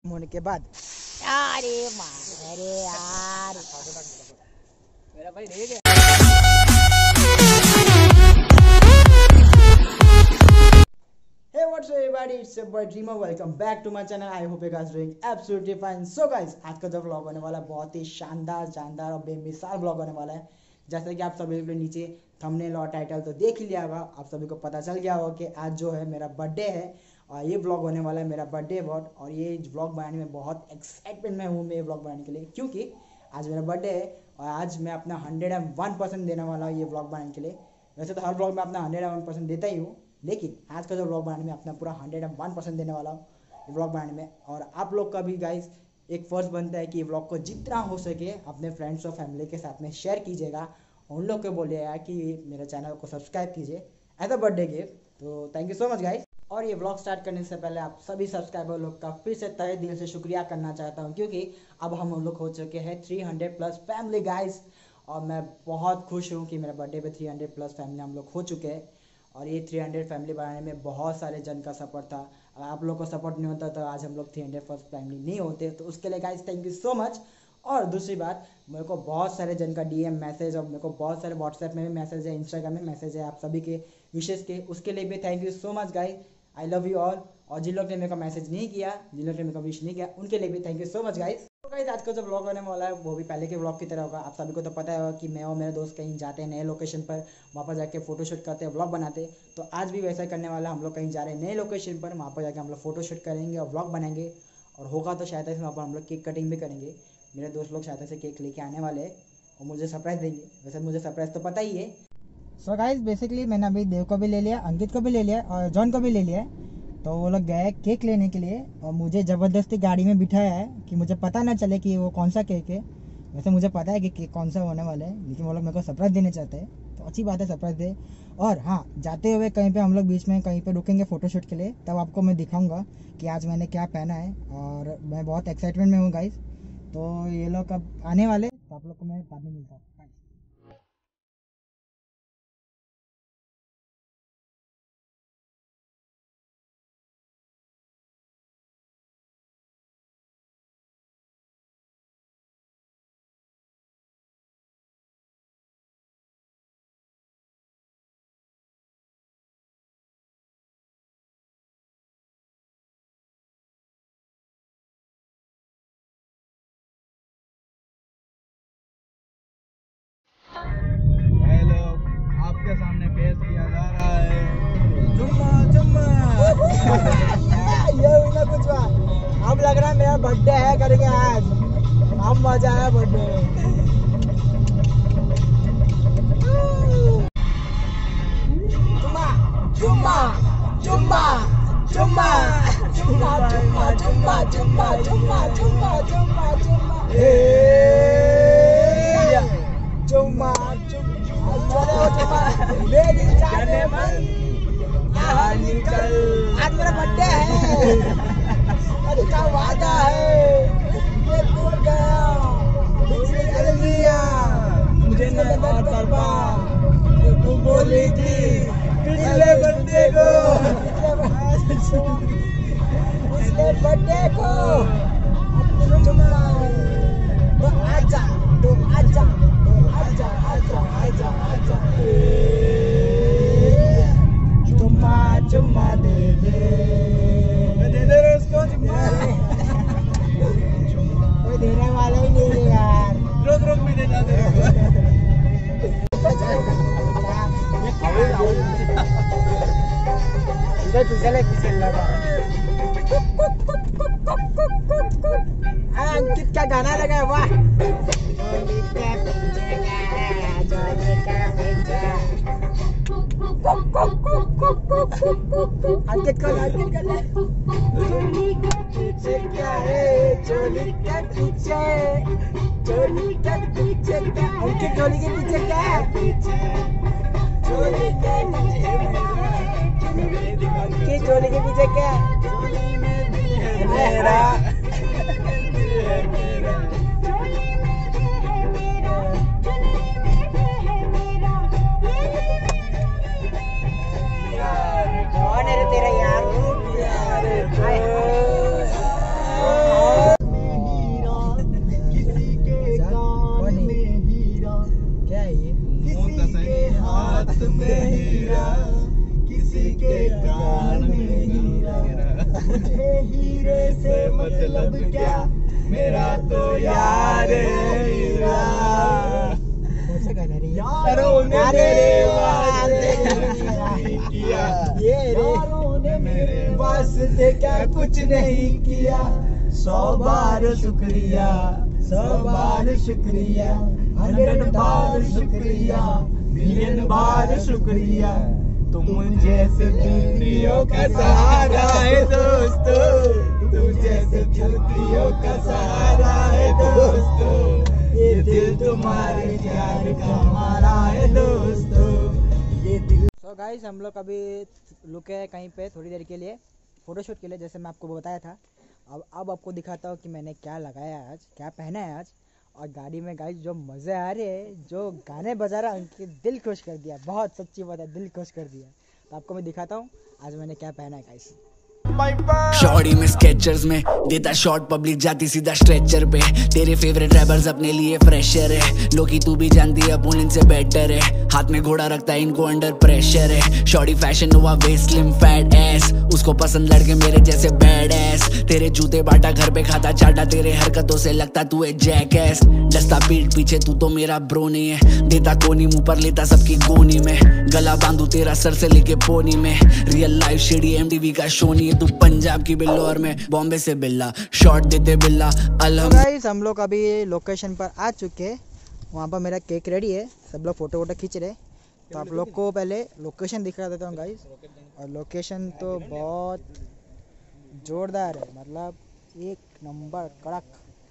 होने के बाद अरे यार मेरा भाई देख Hey, what's up everybody? It's your boy Dreamer. Welcome back to my channel. I hope you guys doing absolutely fine. So guys, आज का जो vlog होने वाला है बहुत ही शानदार और बेमिसाल vlog होने वाला है। जैसे कि आप सभी के नीचे थंबनेल और टाइटल तो देख ही लिया होगा, आप सभी को पता चल गया होगा कि आज जो है मेरा बर्थडे है और ये व्लॉग होने वाला है मेरा बर्थडे व्लॉग। और ये व्लॉग बनाने में बहुत एक्साइटमेंट में हूँ मैं ये व्लॉग बनाने के लिए, क्योंकि आज मेरा बर्थडे है और आज मैं अपना 101% देने वाला हूँ ये व्लॉग बनाने के लिए। वैसे तो हर व्लॉग में अपना 101% देता ही हूँ, लेकिन आज का जो व्लॉग बनाने में अपना पूरा 101% देने वाला हूँ ये व्लॉग बनाने में। और आप लोग का भी गाइस एक फर्ज बनता है कि ये व्लॉग को जितना हो सके अपने फ्रेंड्स और फैमिली के साथ में शेयर कीजिएगा। उन लोग को बोलिएगा कि मेरे चैनल को सब्सक्राइब कीजिए एज अ बर्थडे गिफ्ट। तो thank you so much guys. और ये व्लॉग स्टार्ट करने से पहले आप सभी सब्सक्राइबर लोग का फिर से तहे दिल से शुक्रिया करना चाहता हूँ, क्योंकि अब हम लोग हो चुके हैं 300+ फैमिली गाइस। और मैं बहुत खुश हूँ कि मेरे बर्थडे पे 300+ फैमिली हम लोग हो चुके हैं। और ये 300 फैमिली बनाने में बहुत सारे जन का सपोर्ट था। अगर आप लोग को सपोर्ट नहीं होता तो आज हम लोग 300 फैमिली नहीं होते। तो उसके लिए guys thank you so much. और दूसरी बात, मेरे को बहुत सारे जन का डीएम मैसेज और मेरे को बहुत सारे व्हाट्सएप में भी मैसेज है, इंस्टाग्राम में मैसेज है आप सभी के विशेष के, उसके लिए भी thank you so much guys. I love you all. और जिन लोग ने मेरे को मैसेज नहीं किया, जिन लोग ने मेरे को विश नहीं किया, उनके लिए भी thank you so much guys. तो गाइस आज का जो व्लॉग होने वाला है वो भी पहले के व्लॉग की तरह होगा। आप सभी को तो पता है कि मैं और मेरे दोस्त कहीं जाते हैं नए लोकेशन पर, वहाँ पर जाके फोटोशूट करते हैं, व्लॉग बनाते हैं। तो आज भी वैसा करने वाला, हम लोग कहीं जा रहे हैं नए लोकेशन पर, वहाँ पर जाके हम लोग फोटोशूट करेंगे और व्लॉग बनाएंगे। और होगा तो शायद वहाँ पर हम लोग केक कटिंग भी करेंगे। मेरे दोस्त लोग शायद से केक लेके आने वाले हैं और मुझे सरप्राइज देंगे। वैसे मुझे सरप्राइज तो पता ही है। सो गाइस बेसिकली मैंने अभी देव को भी ले लिया, अंकित को भी ले लिया और जॉन को भी ले लिया। तो वो लोग गए केक लेने के लिए और मुझे ज़बरदस्ती गाड़ी में बिठाया है कि मुझे पता ना चले कि वो कौन सा केक है। वैसे मुझे पता है कि केक कौन सा होने वाला है, लेकिन वो लोग मेरे को सरप्राइज़ देने चाहते हैं, तो अच्छी बात है सरप्राइज़ दे। और हाँ, जाते हुए कहीं पे हम लोग बीच में कहीं पे रुकेंगे फ़ोटोशूट के लिए, तब आपको मैं दिखाऊंगा कि आज मैंने क्या पहना है। और मैं बहुत एक्साइटमेंट में हूँ गाइस। तो ये लोग अब आने वाले, तो आप लोग को मैं बाद में मिलता हूँ। आपके सामने पेश किया जा रहा है जुम्मा जुम्मा। ये ना कुछ अब लग रहा है मेरा बर्थडे है करके आज अब मजा आया बर्थडे में। जुम्मा जुम्मा जुम्मा जुम्मा जुम्मा जुम्मा जुम्मा जुम्मा जुम्मा जुम्मा जुम्मा जुम्मा जुम्मा मेरी जाने मन यहाँ निकल। आज मेरा बर्थडे है और इसका वादा है ये टूट गया मुझे जल दिया मुझे न तरपा तू बोली थी पिछले बर्थडे को पिछले बर्थडे को अब जुम्मा तो आजा तुम आजा आजा आजा आजा आजा जुम्मा जुम्मा दे दे, मैं दे दे रहा उसको जुम्मा। कोई देने वाला ही नहीं है यार। रोक रोक भी दे जाते इधर चले पीछे लगा। अंकित का गाना लगा है, वाह। अंकित को चोली के पीछे क्या है, चोली के पीछे, चोली के पीछे क्या, अंकित चोली के पीछे क्या है, चोली के पीछे, अंकित चोली के पीछे क्या है, चोली में दिल है मेरा, कौन है तेरा यार? मतलब क्या, मेरा तो यार हीरा। यारों ने मेरे वास्ते नहीं किया, यारों ने मेरे वास्ते क्या कुछ नहीं किया। 100 बार शुक्रिया, 100 बार शुक्रिया, 100 बार शुक्रिया, मिलियन बार शुक्रिया। तुम जैसे चुनरियों का सहारा है दोस्तों, तुम जैसे चुनरियों का सहारा है दोस्तों। ये दिल तुम्हारे प्यार का हमारा है दोस्तों, ये दिल। सो गाइस हम लोग अभी रुके हैं कहीं पे थोड़ी देर के लिए फ़ोटोशूट के लिए, जैसे मैं आपको बताया था। अब आपको दिखाता हूँ कि मैंने क्या लगाया है आज, क्या पहना है आज। और गाड़ी में गाइस जो मज़े आ रहे हैं, जो गाने बजा रहा उनके दिल खुश कर दिया, बहुत सच्ची बात है, दिल खुश कर दिया। तो आपको मैं दिखाता हूँ आज मैंने क्या पहना है गाइस। शॉर्टी में स्केचर्स में देता शॉर्ट, पब्लिक जाती सीधा स्ट्रेचर पे। तेरे फेवरेट रैपर्स अपने लिए फ्रेशर है, लोकी तू भी जानती है अपन इनसे बेटर है। हाथ में घोड़ा रखता है इनको अंडर प्रेशर है। Shorty fashion nova waist slim fat ass, उसको पसंद लड़के मेरे जैसे बैड एस। तेरे जूते बाटा घर पे खाता चाटा, तेरे हरकतों से लगता तू है जैकएस। डस्ता पीठ पीछे तू तो मेरा ब्रो नहीं है, देता कोनी मुंह पर लेता सबकी गोनी में। गला बांधू तेरा सर से लेके पोनी में, रियल लाइफ शेडी एमटीवी का शो नहीं है। तू पंजाब की बिल्लो और मैं बॉम्बे से बिल्ला, शॉट देते बिल्ला अलहम। गाइस हम लोग अभी लोकेशन पर आ चुके हैं, वहाँ पर मेरा केक रेडी है, सब लोग फोटो वोटो खींच रहे। तो आप लोग को पहले लोकेशन दिखा देता हूँ गाइस। और लोकेशन तो बहुत जोरदार है, मतलब एक नंबर कड़क।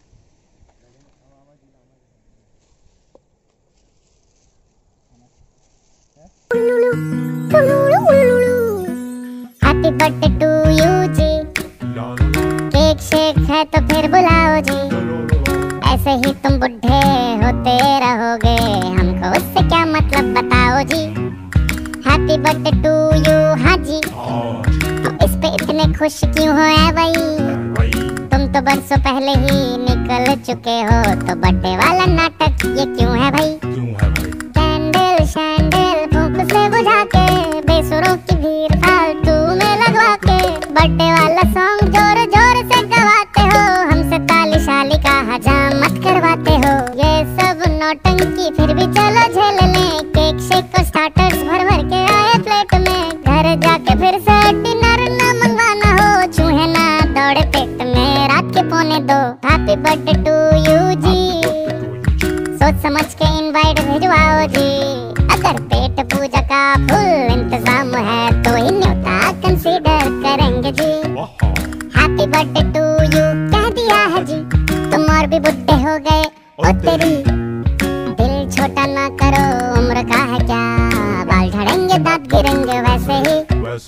हैप्पी बर्थडे टू यू जी, केक शेक है तो फिर बुलाओ जी। ऐसे ही तुम बुढ़े होते रहोगे, हमको उससे क्या मतलब बताओ जी। हैप्पी बर्थडे टू यू हाँ जी, तो इस पे इतने खुश क्यों हो ऐ भाई। तुम तो बरसों पहले ही निकल चुके हो, तो बर्थडे वाला नाटक ये क्यों है भाई। कैंडल शैंडल फूंक से बुझा के, बेसुरों की भीड़ फालतू में लगवा के, बर्थडे वाला सॉन्ग जोर जोर से गवाते हो, हमसे ताली शाली का हजामत करवाते हो। ये सब नौटंकी फिर भी चलो झेल लें, केक शेक को स्टार्टर्स भर भर के आए प्लेट में। घर जाके फिर से डिनर ना मंगवाना हो, चूहे ना दौड़े पेट में रात के 1:45। हैप्पी बर्थडे टू यू जी, सोच समझ के इनवाइट भिजवाओ जी। अगर पेट पूजा का फुल इंतजाम है तो ही न्योता कंसीडर करेंगे जी। हैप्पी बर्थडे टू यू कह दिया है जी, तुम और भी बुढ़े हो गए ओ तेरी। दिल छोटा ना करो, उम्र का है क्या, बाल झड़ेंगे दांत गिरेंगे वैसे ही।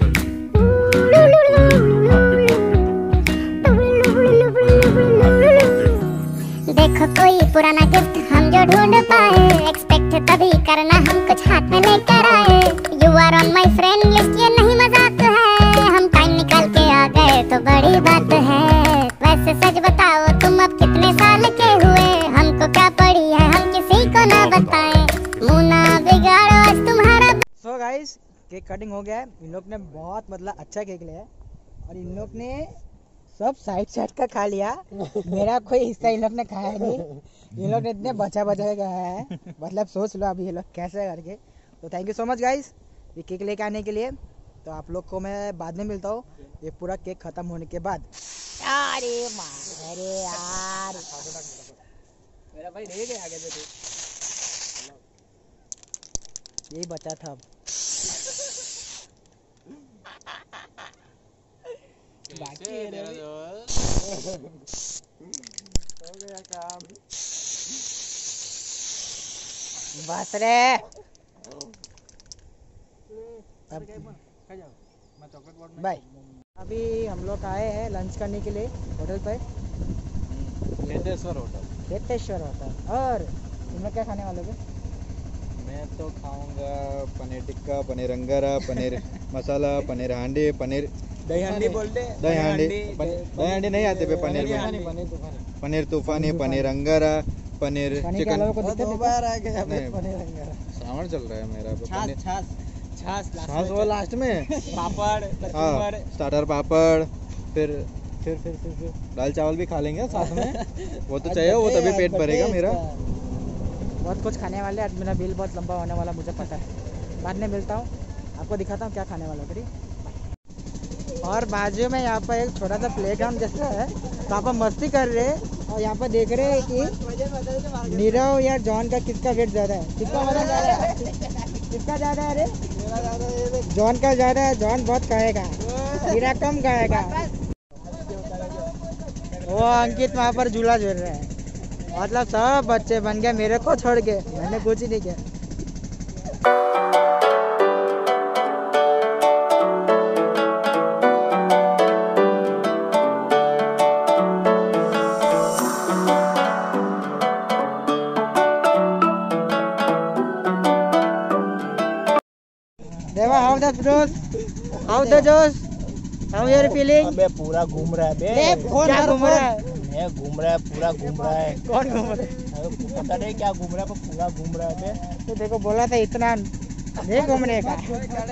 देखो कोई पुराना गिफ्ट हम जो ढूंढ पाए, एक्सपेक्ट तभी करना हम कुछ हाथ में लेकर आए। You are on my friend list, ये नहीं मजाक है, हम टाइम निकाल के आ गए तो बड़ी बात है। वैसे सच बताओ तुम अब कितने साल के हुए, हमको क्या पड़ी है हम किसी को ना बताएं। मुंह ना बिगाड़ो आज तुम्हारा। सो गाइस केक कटिंग हो गया है, इन लोग ने बहुत मतलब अच्छा केक लिया है। और इन लोग ने सब साइड साइड का खा लिया, मेरा कोई हिस्सा इन लोग ने खाया नहीं। इन लोग ने इतने बचा बचा के खाया है, मतलब सोच लो अभी ये लोग कैसे करके। तो thank you so much guys ये केक लेके आने के लिए। तो आप लोग को मैं बाद में मिलता हूँ, ये पूरा केक खत्म होने के बाद। अरे यार मेरा भाई ले गया आगे से, यही बचा था अब। बाकी है हो गया काम बस रे। बाय। अभी हम लोग आए हैं लंच करने के लिए होटल पे, खेतेश्वर होटल। खेतेश्वर होटल। और तुम लोग क्या खाने वाले हो? मैं तो खाऊंगा पनीर टिक्का, पनीर अंगारा, पनीर मसाला, पनीर हांडी, पनीर दही हांडी बोलते, दही हांडी नहीं आते पे पनीर में। पनीर तूफानी, पनीर अंगारा, पनीर चिकन। सावन चल रहा है मेरा छाछ वो लास्ट में। पापड़, हाँ स्टार्टर पापड़, फिर फिर दाल चावल भी खा लेंगे साथ में। वो तो चाहिए, वो तभी पेट भरेगा मेरा। बहुत कुछ खाने वाले, आज मेरा बिल बहुत लंबा होने वाला मुझे पता है। बाद में मिलता हूँ, आपको दिखाता हूँ क्या खाने वाला है। और बाजू में यहाँ पर एक छोटा सा प्लेग्राउंड जैसा है, तो आप मस्ती कर रहे हैं और यहाँ पर देख रहे हैं कि नीरव या जॉन का किसका वेट ज़्यादा है, किसका वजन ज़्यादा है, किसका ज़्यादा है। अरे जॉन का ज़्यादा है, जॉन बहुत खाएगा, नीरव कम खाएगा। वो अंकित वहाँ पर झूला झूल रहा है, मतलब सब बच्चे बन गए मेरे को छोड़ के, मैंने कुछ ही नहीं किया। देवा, हाउ द जोश, हाउ द जोश, हाउ यूर फीलिंग? अबे पूरा घूम रहा है बे। क्या घूम रहा है? मैं घूम रहा है, पूरा घूम रहा है। कौन घूम रहा है? पता नहीं क्या घूम रहा है, पर पूरा घूम रहा है बे। तो देखो बोला था इतना नहीं घूमने का।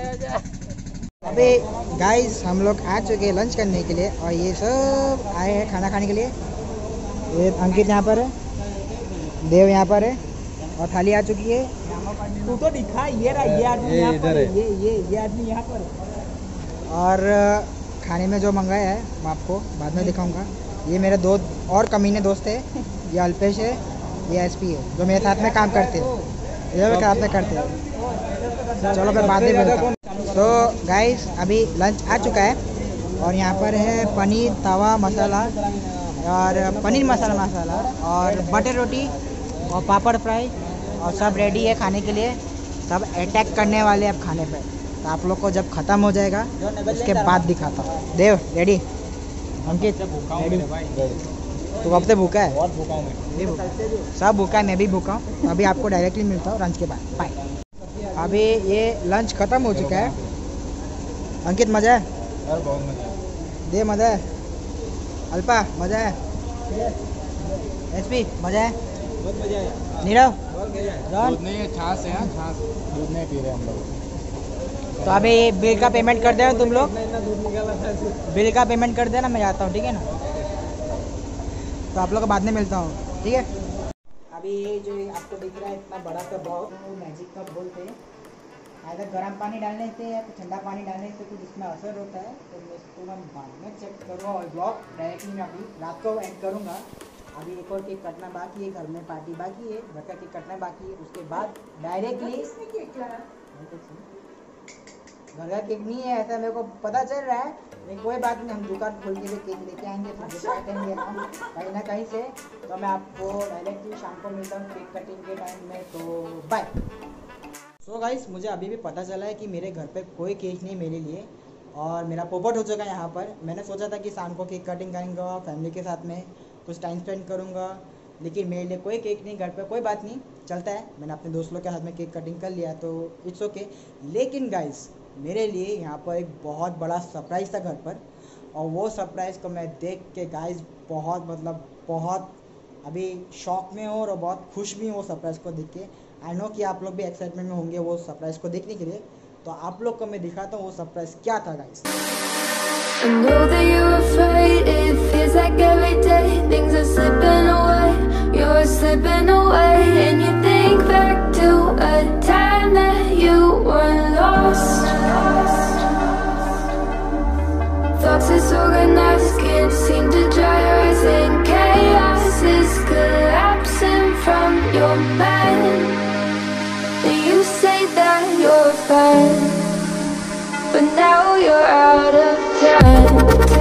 अभी गाइस हम लोग आ चुके हैं लंच करने के लिए और ये सब आए हैं खाना खाने के लिए। ये अंकित यहाँ पर है, देव यहाँ पर है और थाली आ चुकी है। तू तो दिखा, ये रहा, ये आदमी यहाँ पर है, ये आदमी यहाँ पर है। और खाने में जो मंगाया है मैं आपको बाद में दिखाऊंगा। ये मेरे दो और कमीने दोस्त है, ये अल्पेश है, ये एसपी है, जो मेरे साथ में काम करते हैं, ये मेरे साथ में करते हैं। चलो मैं बाद में मिलता हूँ। तो गाइस अभी लंच आ चुका है और यहाँ पर है पनीर तवा मसाला और पनीर मसाला और बटर रोटी और पापड़ फ्राई और सब रेडी है खाने के लिए। सब अटैक करने वाले हैं अब खाने पे, तो आप लोग को जब ख़त्म हो जाएगा उसके बाद दिखाता हूँ। Dev ready, Ankit ready? तो कब से भूखा है? बहुत भूखा हूँ मैं। सब भूखा है, मैं भी भूखा हूँ। अभी आपको डायरेक्टली मिलता हूँ लंच के बाद, बाय। अभी ये लंच ख़त्म हो चुका है। अंकित मज़ा है? यार बहुत मजा है। दे मज़ा है? अल्पा मज़ा है? एसपी मज़ा है? बहुत मजा है। नीरव? दूध नहीं है, छाछ है। छाछ, दूध नहीं पी रहे हम लोग। तो अभी बिल का पेमेंट कर देना तुम लोग, बिल का पेमेंट कर देना, मैं जाता हूँ, ठीक है ना? तो आप लोग को बाद में मिलता हूँ, ठीक है? अभी ये जो आपको दिख रहा है इतना बड़ा सा बॉक्स, वो मैजिक कप बोलते हैं। अगर गर्म पानी डालने से या ठंडा पानी डालने से कुछ इसमें असर होता है, तो मैं इसको बाद में चेक करूँगा और ब्लॉग डायरेक्टली मैं अभी रात को एंड करूँगा। अभी एक और केक कटना बाकी है, घर में पार्टी बाकी है, घर का केक कटना बाकी है, उसके बाद डायरेक्टली घर का केक नहीं है ऐसा मेरे को पता चल रहा है, लेकिन कोई बात नहीं, हम दुकान खोल के भी केक लेके आएंगे, तो काटेंगे हम कहीं ना कहीं से। तो मैं आपको डायरेक्टली शाम को मिलता हूँ केक कटिंग के टाइम में, तो बाय। सो गाइस मुझे अभी भी पता चला है कि मेरे घर पे कोई केक नहीं मेरे लिए, और मेरा पोपट हो चुका है यहाँ पर। मैंने सोचा था कि शाम को केक कटिंग करेंगे फैमिली के साथ में, कुछ टाइम स्पेंड करूँगा, लेकिन मेरे लिए कोई केक नहीं घर पे। कोई बात नहीं, चलता है, मैंने अपने दोस्त लोग के साथ में केक कटिंग कर लिया तो इट्स ओके। लेकिन गाइस मेरे लिए यहाँ पर एक बहुत बड़ा सरप्राइज़ था घर पर, और वो सरप्राइज़ को मैं देख के गाइस बहुत अभी शॉक में हूँ और बहुत खुश भी हूँ वो सरप्राइज़ को देख के। आई नो कि आप लोग भी एक्साइटमेंट में होंगे वो सरप्राइज़ को देखने के लिए, तो आप लोग को मैं दिखाता हूँ वो सरप्राइज़ क्या था guys. I know that you're afraid, it feels like every day things are slipping away, you're slipping away, and you think back to a time that you were lost. Thoughts disorganized, can't seem to dry your eyes, and chaos is collapsing from your mind. And you say that you're fine, but now you're out of time,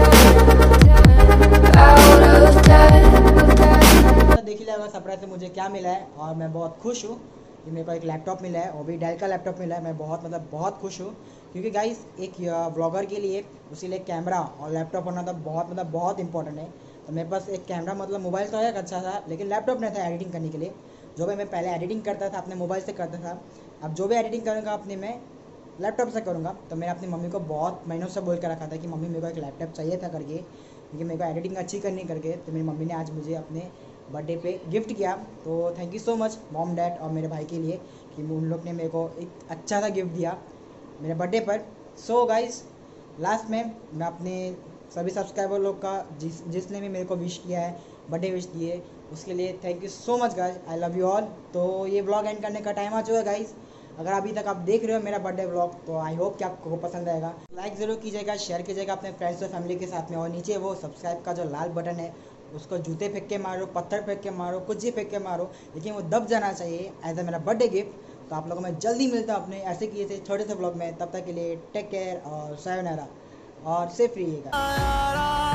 out of time. देख लिया होगा surprise से मुझे क्या मिला है, और मैं बहुत खुश हूँ कि मेरे को एक लैपटॉप मिला है, वो भी डेल का लैपटॉप मिला है। मैं बहुत खुश हूँ, क्योंकि गाइस एक व्लॉगर के लिए उसी लिए कैमरा और लैपटॉप होना तो बहुत इंपॉर्टेंट है। तो मेरे पास एक कैमरा मोबाइल का है अच्छा था, लेकिन लैपटॉप नहीं था एडिटिंग करने के लिए। जो भी मैं पहले एडिटिंग करता था अपने मोबाइल से करता था, अब जो भी एडिटिंग करूँगा अपने मैं लैपटॉप से करूँगा। तो मैंने अपनी मम्मी को बहुत महीनों से बोल कर रखा था कि मम्मी मेरे को एक लैपटॉप चाहिए था करके, क्योंकि मेरे को एडिटिंग अच्छी करनी करके। तो मेरी मम्मी ने आज मुझे अपने बर्थडे पे गिफ्ट किया, तो thank you so much mom dad और मेरे भाई के लिए कि उन लोग ने मेरे को एक अच्छा सा गिफ्ट दिया मेरे बर्थडे पर। सो गाइस लास्ट में मैं अपने सभी सब्सक्राइबर लोग का जिसने भी मेरे को विश किया है, बर्थडे विश दिए, उसके लिए thank you so much guys, I love you all. तो ये ब्लॉग एंड करने का टाइम आ चुका है गाइज। अगर अभी तक आप देख रहे हो मेरा बर्थडे ब्लॉग तो आई होप कि आपको पसंद आएगा। लाइक ज़रूर कीजिएगा, शेयर कीजिएगा अपने फ्रेंड्स और फैमिली के साथ में, और नीचे वो सब्सक्राइब का जो लाल बटन है उसको जूते फेंक के मारो, पत्थर फेंक के मारो, कुछ भी फेंक के मारो, लेकिन वो दब जाना चाहिए एज ए मेरा बर्थडे गिफ्ट। तो आप लोगों में जल्दी मिलता हूँ अपने ऐसे किए थे छोटे से ब्लॉग में। तब तक के लिए टेक केयर और सायोनारा और सेफ रहिएगा।